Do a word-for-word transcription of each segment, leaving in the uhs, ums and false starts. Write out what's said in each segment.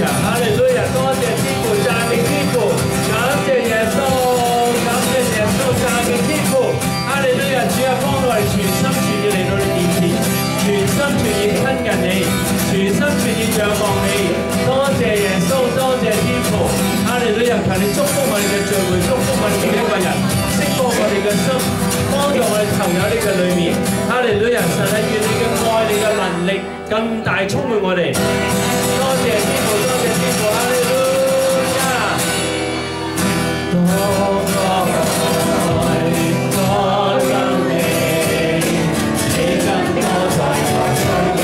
哈利路亞，多謝天父，讚美天父，感謝耶穌，感謝耶穌，讚美天父，哈利路亞，主啊，幫我哋全心全意嚟到你面前，全心全意親近你，全心全意仰望你。多謝耶穌，多謝天父，哈利路亞，求你祝福我哋嘅聚會，祝福我哋每一個人，釋放我哋嘅心，幫助我哋投入呢個裏面。哈利路亞，神啊，願你嘅愛，你嘅能力更大充滿我哋。多謝天父，多謝天父，哈利路亞。多愛多恩你，你更多在我生命。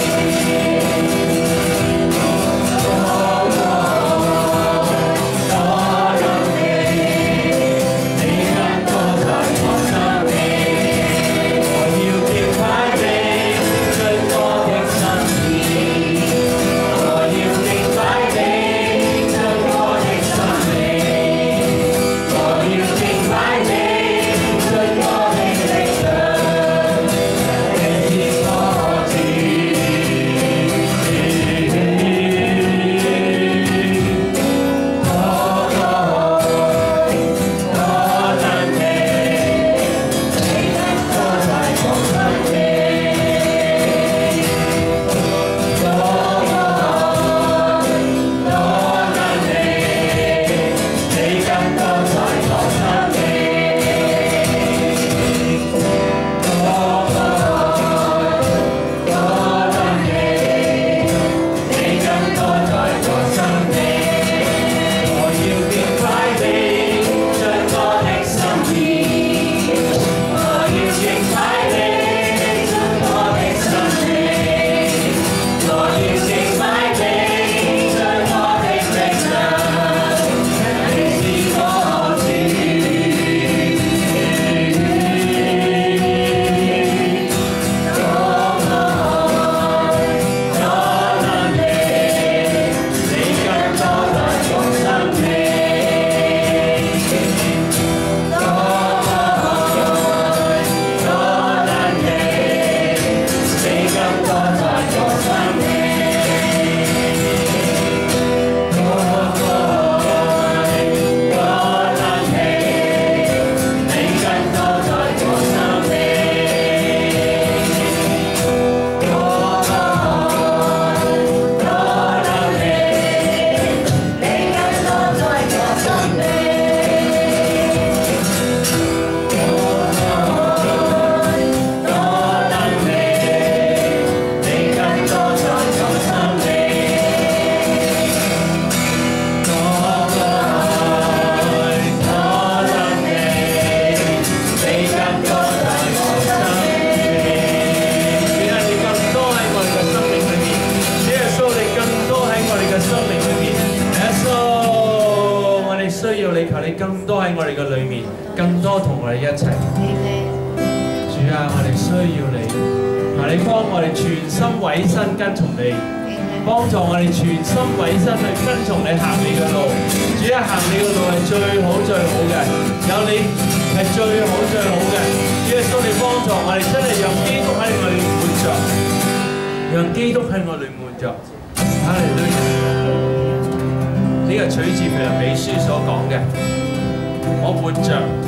多愛多恩你，你更多在我生命。我要敬拜你，盡我的心意。我要敬拜你，盡我的生命。我要敬拜你，盡我的力量。你是我主。多愛多恩你，你更多在我生命。多愛多恩你，你更多在我生命。多愛多恩你，你更多在我生命。我要敬拜你，盡我的心意。我要敬拜你，盡我的生命。我要敬拜你，盡我的力量。你是我主。多愛多恩你，你更多在我生命。多愛多恩你，你更多在我生命。多愛多恩你，你更多在我生命。多愛多恩你，你更多在我生命。多愛多恩你，你更多在我生命。多愛多恩你，你更多在我生命。主啊，你更多喺我哋嘅生命裏面，主耶穌，你更多喺我哋嘅生命裏面。耶穌，我哋需要你，求你更多喺我哋嘅裏面，更多同我哋一齊。主啊，我哋需要你，求你幫我哋全心委身跟從你，幫助我哋全心委身去跟從你行你嘅路。主啊，行你嘅路係最好最好嘅，有你係最好最好嘅。主耶穌，你幫助我哋真係讓基督喺我哋活着，讓基督喺我哋活着。哈利路亞！呢個取自腓立比書所講嘅，我活着，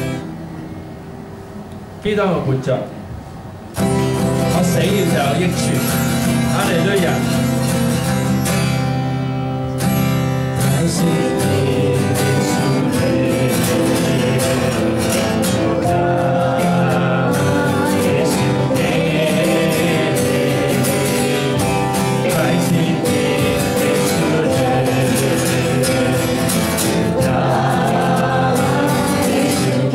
基督喺我活着，我死了就有益處。哈利路亞！感謝你的屬靈，耶穌給你，感謝你的屬靈，他耶穌給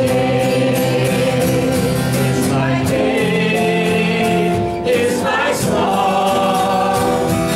，It's my day, it's my song.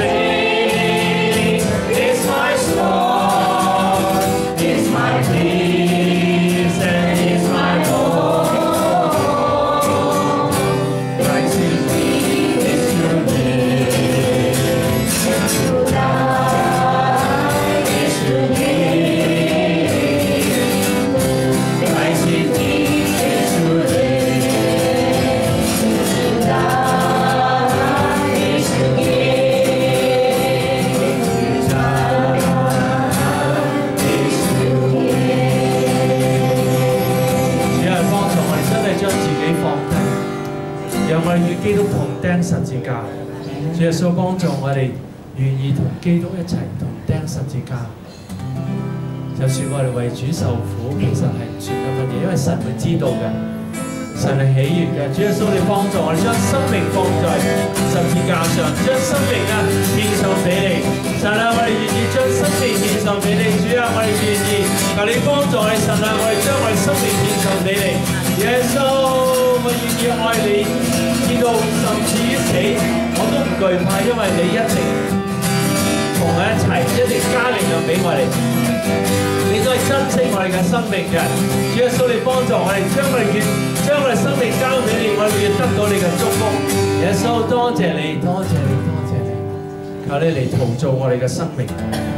基督同釘十字架，主耶穌幫助我哋願意同基督一齊同釘十字架。就算我哋為主受苦，其實係唔算得乜嘢，因為神係知道嘅，神係喜悅嘅。主耶穌你幫助我哋將生命放在十字架上，將生命啊獻上俾你。神啊，我哋願意將生命獻上俾你。主啊，我哋願意求你幫助我哋。神啊，我哋將我哋生命獻上俾你。耶穌，我願意愛你。至到甚至於死，我都唔懼怕，因為你一直同我一齊，一直加力量俾我哋。你都係珍惜我哋嘅生命嘅。主耶穌，你幫助我哋，將我哋將我哋生命交俾你，我哋要得到你嘅祝福。耶穌，多謝你，多謝你，多謝你，求你嚟陶造我哋嘅生命，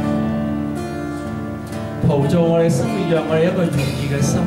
陶造我哋嘅生命，讓我哋一個願意嘅心。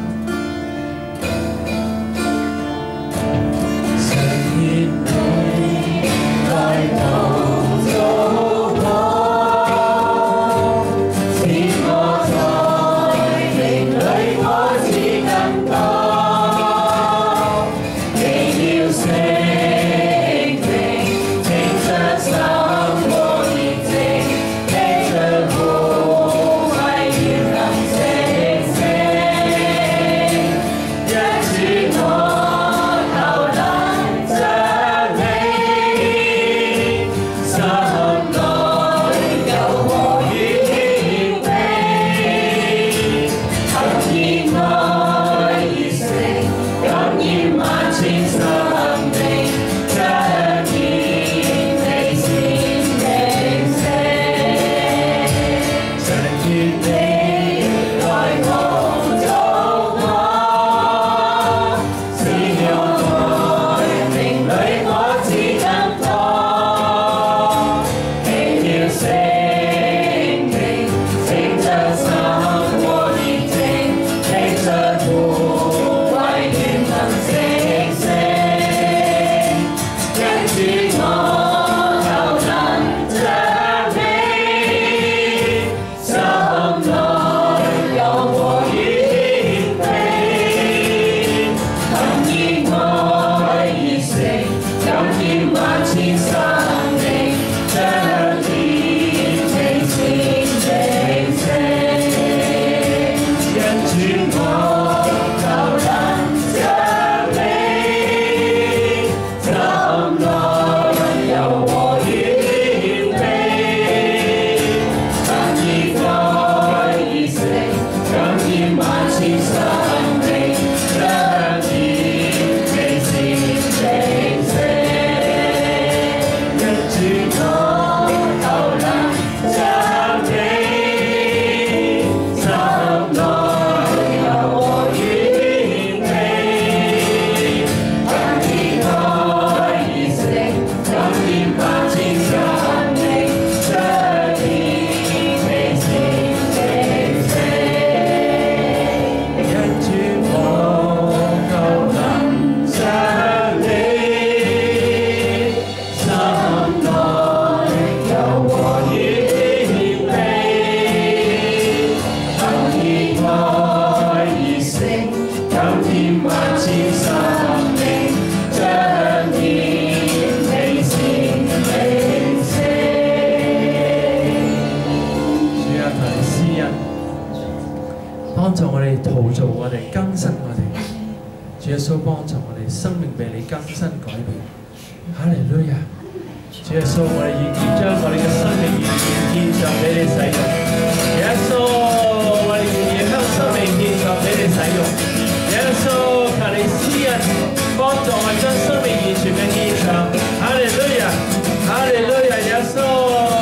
幫助我哋陶造我哋，更新我哋。主耶穌幫助我哋，生命被你更新改變。哈利路亞！主耶穌，我哋願意將我哋嘅生命完全獻上俾你使用。耶穌，我哋願意將生命獻上俾你使用。耶穌，求你施恩，幫助我將生命完全嘅獻上。哈利路亞！哈利路亞！耶穌。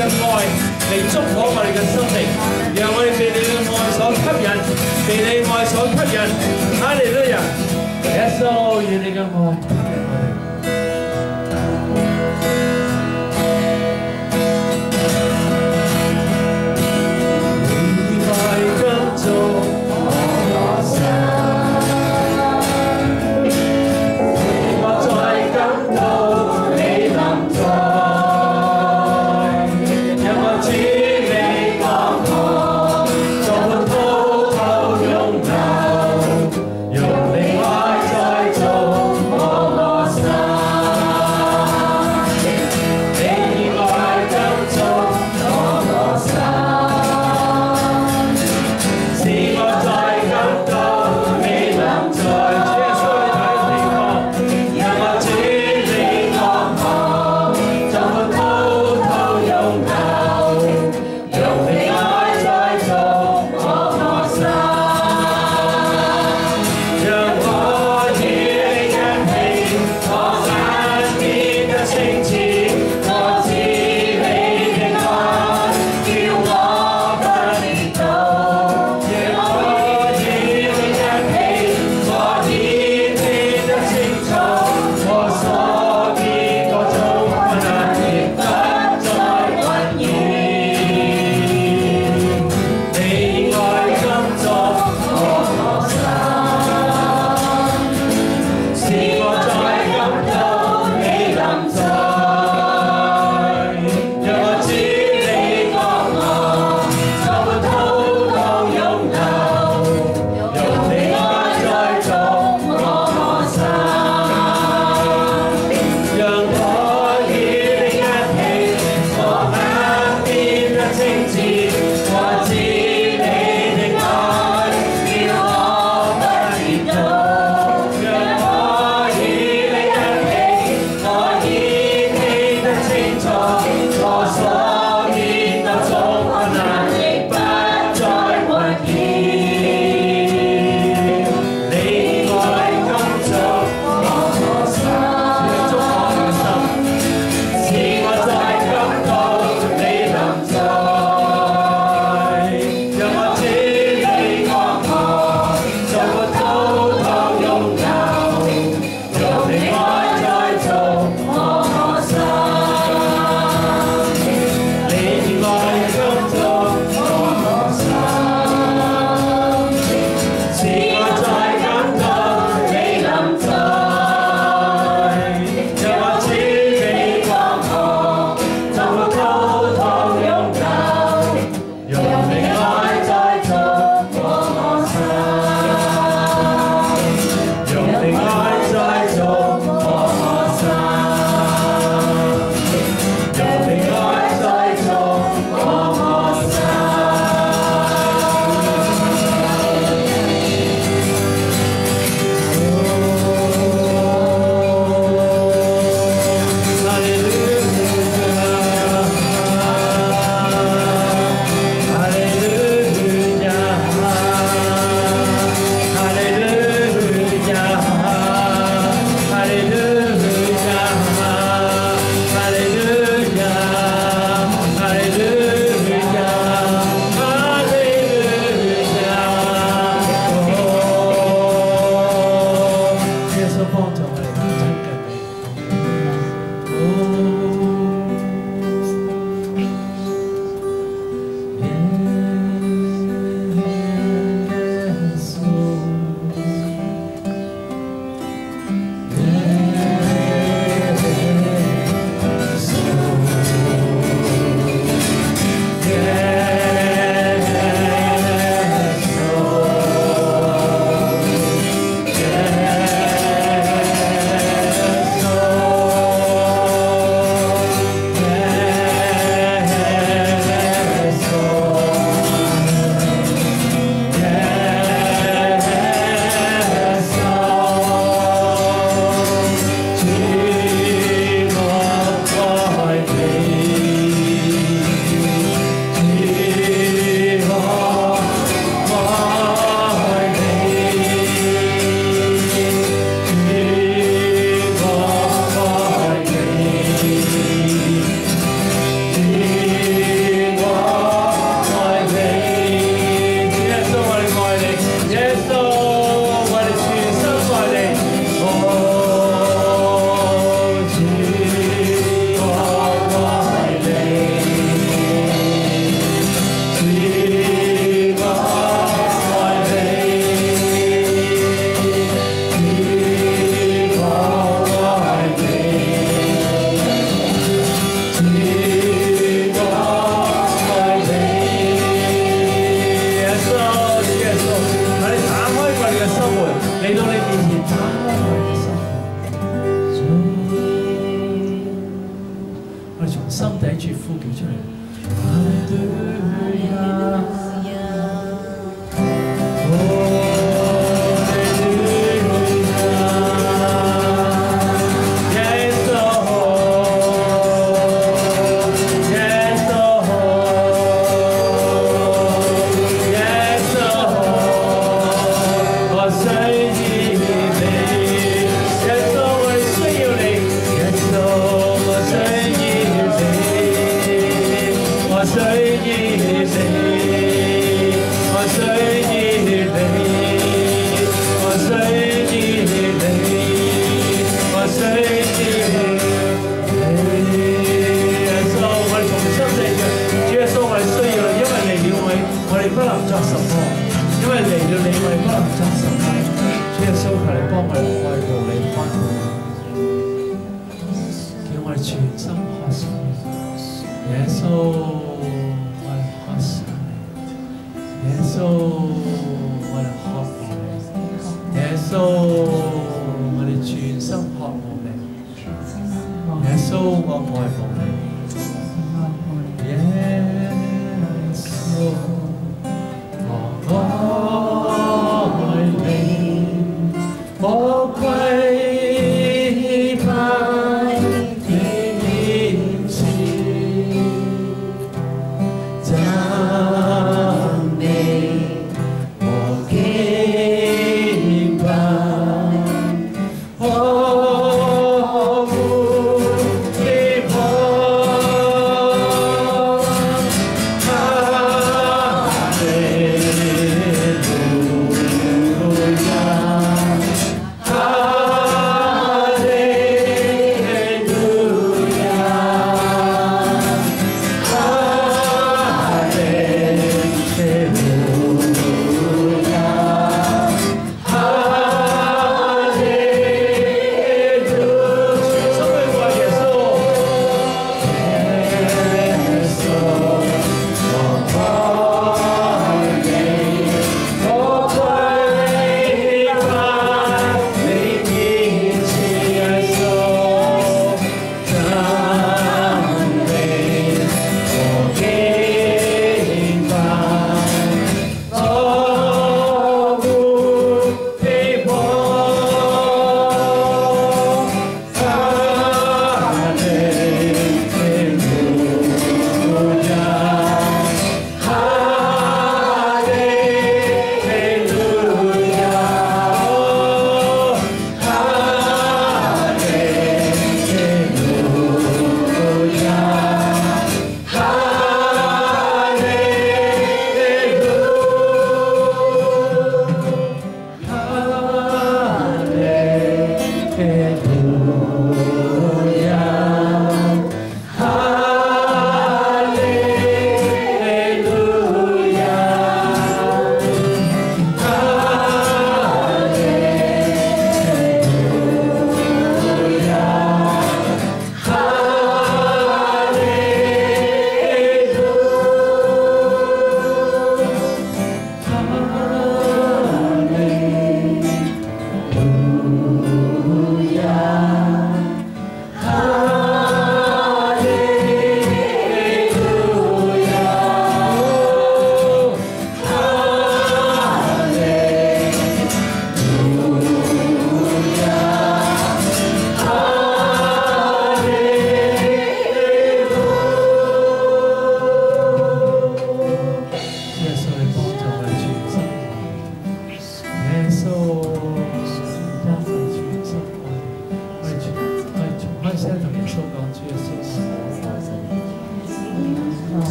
嘅愛嚟觸摸我哋嘅生命，讓我哋被你嘅愛所吸引，被你愛所吸引。哈利路亞！耶穌與你嘅愛。 用你愛再做我個心。 叫出嚟。哈利路亞。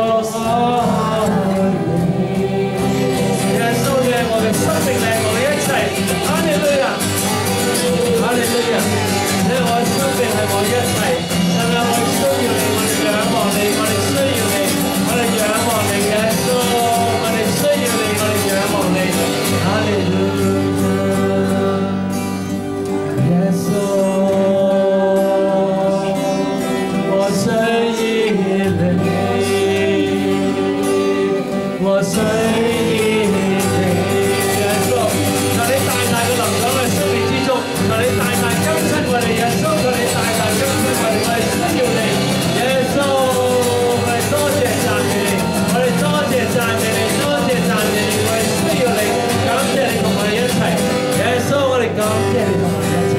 生命令我哋一齊哈利路亞，哈利路亞！你係我生命，係我一切，係咪？我需要你，我哋仰望你，我哋需要你，我哋仰望你，耶穌，我哋需要你，我哋仰望你，哈利路亞，耶穌，我需要你，我需要你。 求你大大更新我哋耶穌，求你大大更新我哋，我哋需要你耶穌，我哋多謝讚美你，我哋多謝讚美你，多謝讚美你，我哋需要你，感謝你同我哋一齊，耶穌，我哋感謝你同我哋一齊。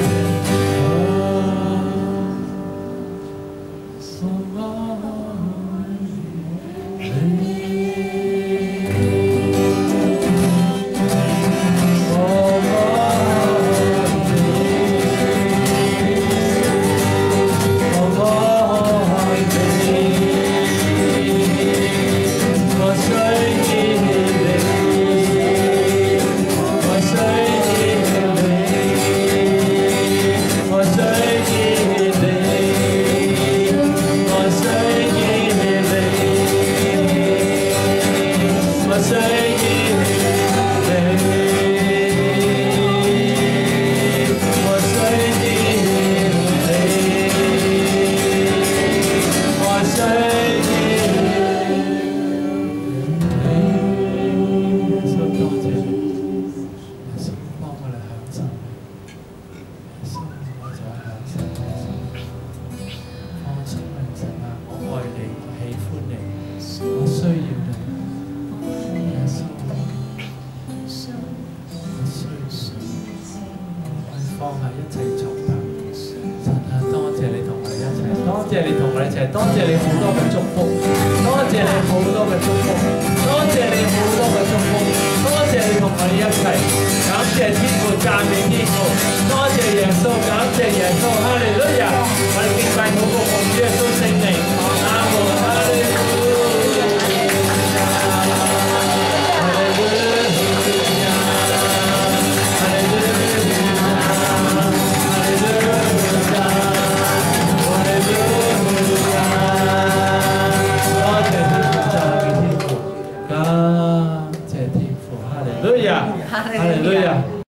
哈利路亞。